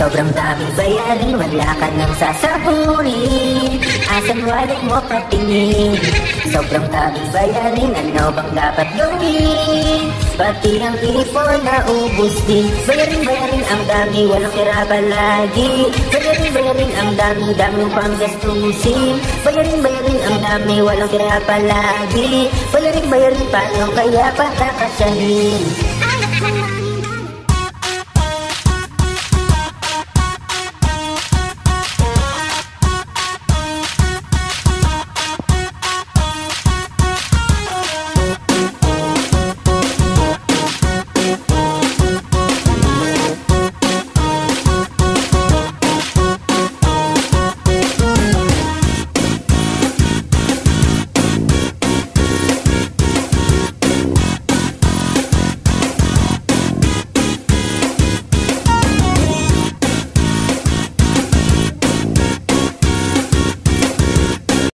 Sobrang daming bayarin, wala ka nang sasahurin. Asan wallet mo patingin? Sobrang daming bayarin, ano bang dapat gawin? Pati ang ipon na ubus din. Bayarin ang dami, walang pera palagi. Bayarin ang dami, dami pang gastusin. Bayarin ang dami, walang pera palagi. Bayarin paano kaya patakasyahin?